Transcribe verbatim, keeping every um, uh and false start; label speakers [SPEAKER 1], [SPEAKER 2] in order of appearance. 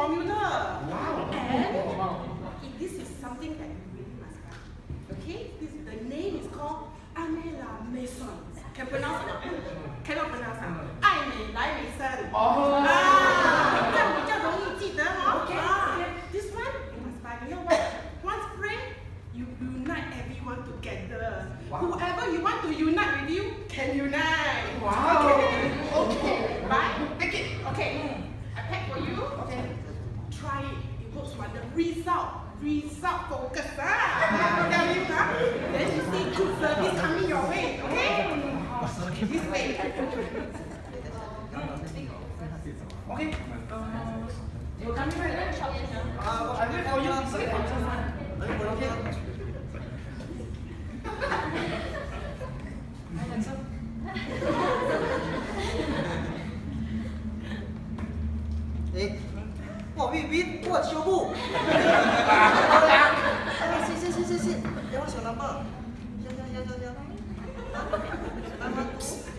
[SPEAKER 1] formula.
[SPEAKER 2] Wow.
[SPEAKER 1] And
[SPEAKER 2] Wow.
[SPEAKER 1] this is something that you really must buy. Okay? This, the name is called Aimé la Maison. Can pronounce it? Cannot pronounce it. Aimé la Maison.
[SPEAKER 2] Oh.
[SPEAKER 1] Ah, 这样比较容易记得哦。Okay. Ah, this one you must buy. You know what? One spray, you unite everyone together. Wow. Whoever you want to unite with you can unite.
[SPEAKER 2] Wow.
[SPEAKER 1] Okay.
[SPEAKER 2] Okay.
[SPEAKER 1] Right? Take it. Okay. I pack for you. Okay. Try it. It works wonder. Result. Result focus. Ah. Tell you, huh? Then you see good service coming your way. Okay? This way.
[SPEAKER 2] Okay.
[SPEAKER 1] You coming right now?
[SPEAKER 2] Uh, I wait for you. Okay. Hi, handsome.
[SPEAKER 3] 哎，哇，玉斌，我修布。哎，是是是是是，给我小男朋友，行行行行行，来来来。